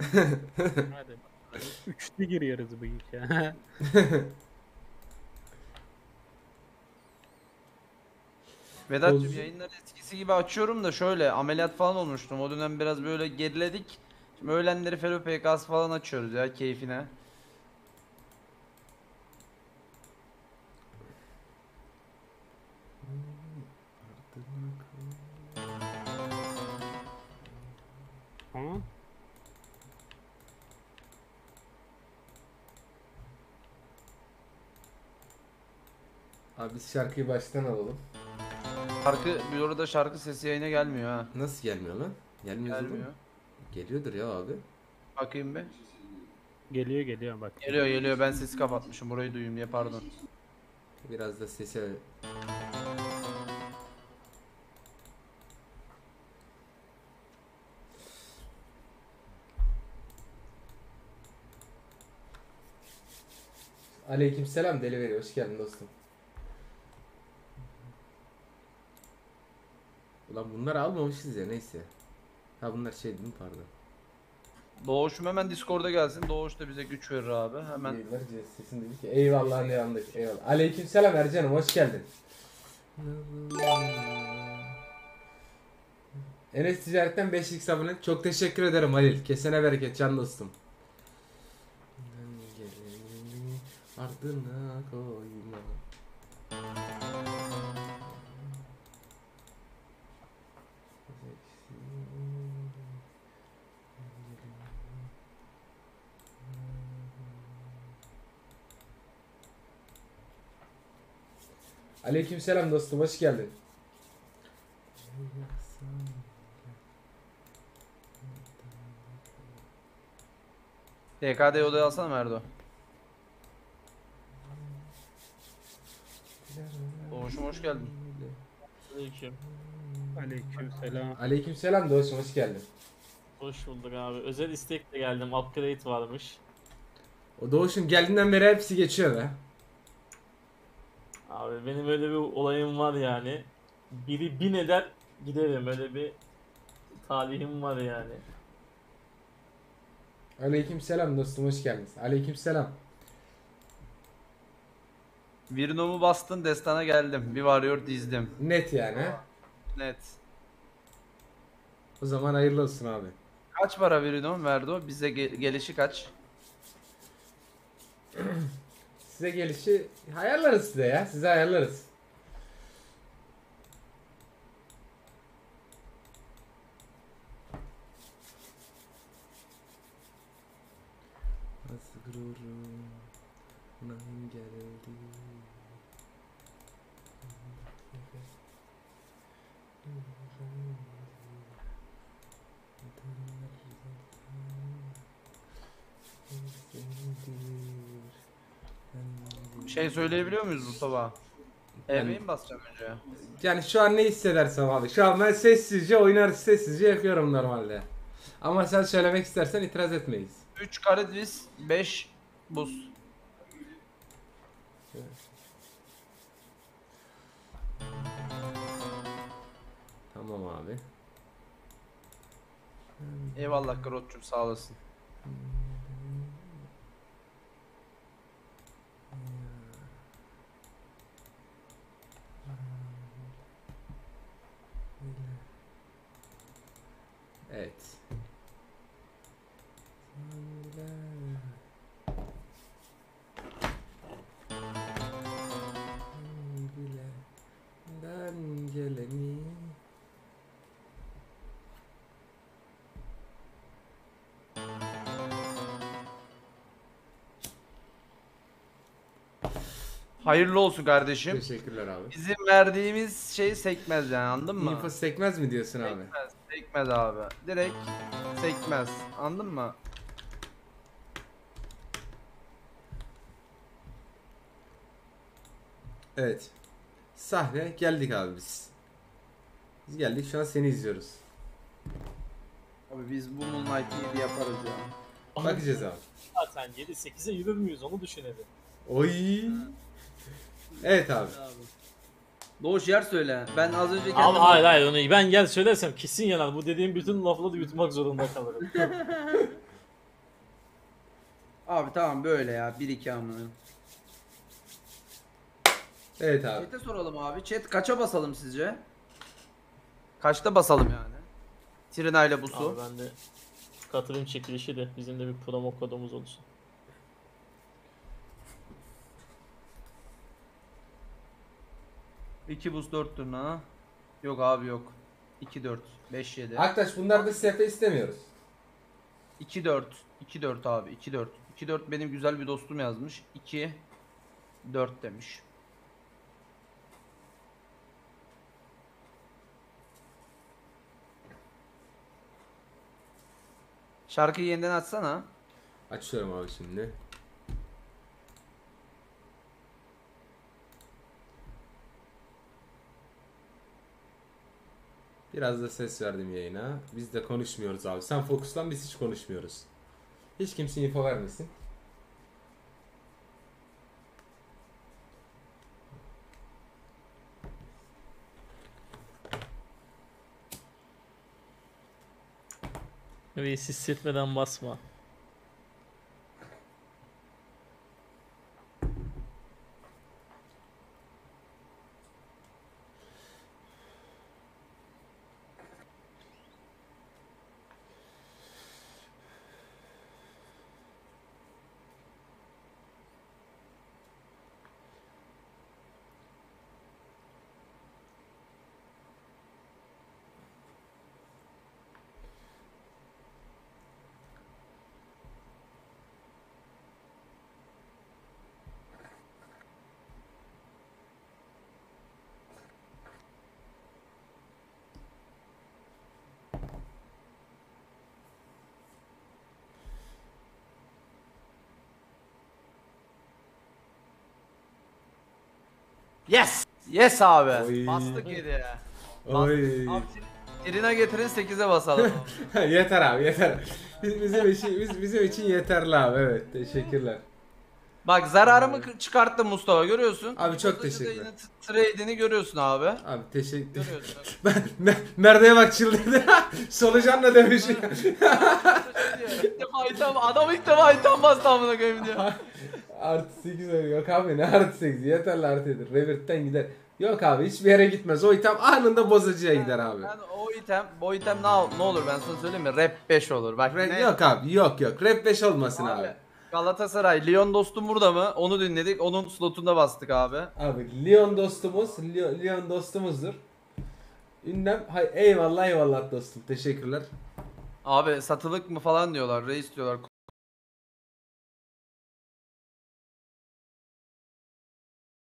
Hadi bakalım. Üçlü giriyoruz bu işe. Vedat'cığım yayınları eskisi gibi açıyorum da şöyle ameliyat falan olmuştum. O dönem biraz böyle geriledik. Şimdi öğlenleri Fero PKS falan açıyoruz ya keyfine. Ama Abi biz şarkıyı baştan alalım. Bir arada şarkı sesi yayına gelmiyor ha. Nasıl gelmiyor lan? Gelmiyor oğlum. Gelmiyor. Geliyordur ya abi. Bakayım bir. geliyor bak. Geliyor ben sesi kapatmışım burayı duyayım diye pardon. Biraz da sese... Aleykümselam Deliveri, hoş geldin dostum. Ulan bunları almamışız ya, neyse. Ha bunlar şey değil mi, pardon. Doğuş'um hemen Discord'a gelsin. Doğuş da bize güç verir abi. Hemen. Yayınlar sesin dedi ki eyvallah ne yandık, eyvallah. Aleykümselam Ercan'ım, hoş geldin. Enes Ticaret'ten 5x abone. Çok teşekkür ederim Halil. Kesene bereket can dostum. Ardına koyma. Aleykümselam dostum, hoş geldin. TKD odaya alsana Merdo. Doğuş'um hoş geldin. Aleyküm. Aleykümselam. Aleykümselam dostum, hoş geldin. Hoş bulduk abi. Özel istekle geldim. Upgrade varmış. O Doğuş'un geldiğinden beri hepsi geçiyor be. Abi benim öyle bir olayım var yani. Biri bin eder giderim. Öyle bir talihim var yani. Aleykümselam dostum, hoş geldin. Aleykümselam. Virnom'u bastın destana geldim. Bir varıyor dizdim. Net yani ha. Net. O zaman hayırlı olsun abi. Kaç para Virnom verdi o? Bize gelişi kaç? Size gelişi ayarlarız size ya. Size ayarlarız. Şey söyleyebiliyor muyuz Mustafa? Yani- EV'yi mi basacağım önce ya? Yani şu an ne hissedersem abi. Şu an ben sessizce oynar, sessizce yapıyorum normalde. Ama sen söylemek istersen itiraz etmeyiz. 3 Karadeniz, 5 buz. Tamam abi. Eyvallah Grot'cum sağ olasın. Evet. Geleni. Hayırlı olsun kardeşim. Teşekkürler abi. Bizim verdiğimiz şey sekmez yani anladın mı? Info sekmez mi diyorsun abi? Sekmez, sekmez abi. Direkt sekmez. Anladın mı? Evet. Sahne geldik abi biz. Biz geldik şu an seni izliyoruz. Abi biz bu Moonlight'ı yaparız ya. Bakacağız abi. Zaten 7-8'e yürür müyüz onu düşünelim. Oy. Evet abi. Doğuş yer söyle. Ben az önce Abi kendim... hayır onu ben gel söylersem kesin yanar. Bu dediğim bütün lafları yutmak zorunda kalırım. Abi tamam böyle ya 1-2 amına. Evet abi. Chat'e soralım abi. Chat kaça basalım sizce? Kaçta basalım yani? Trina ile Busu. Abi ben de katılım çekilişi de bizim de bir promo kodumuz olsun. İki buz 4 turna. Yok abi yok. 2-4. 5-7. Arkadaş bunlarda SF istemiyoruz. 2-4. 2-4 abi. 2-4. 2-4 benim güzel bir dostum yazmış. 2-4 demiş. Şarkıyı yeniden açsana. Açıyorum abi şimdi. Biraz da ses verdim yayına. Biz de konuşmuyoruz abi. Sen fokuslan, biz hiç konuşmuyoruz. Hiç kimse info vermesin. Reis hissetmeden basma. Yes! Yes abi. Oy. Bastık 7'ye. Oy. Abi Trina getirin 8'e basalım. Yeter abi yeter. Bizim için yeterli abi. Evet, teşekkürler. Bak zararımı çıkarttım Mustafa görüyorsun. Abi çok Bozacı da teşekkürler. yine trade'ini görüyorsun abi. Abi teşekkür. Görüyorsun. Merde'ye bak çıldırdı. Solucan da demiş. İlk defa item, adam ilk defa item bastı amına koyayım diyor. Artı 8 yok abi, ne artı 8, yeterli artı 7. Revert'ten gider. Yok abi, hiçbir yere gitmez. O item anında bozacıya gider abi. Ben bu item ne olur ben sana söyleyeyim mi? Rap 5 olur. Bak ne? Yok abi, yok. Rap 5 olmasın abi. Galatasaray, Lyon dostum burada mı? Onu dinledik. Onun slotunda bastık abi. Abi Lyon dostumuzdur. Ünlem, eyvallah dostum, teşekkürler. Abi satılık mı falan diyorlar. Reis diyorlar.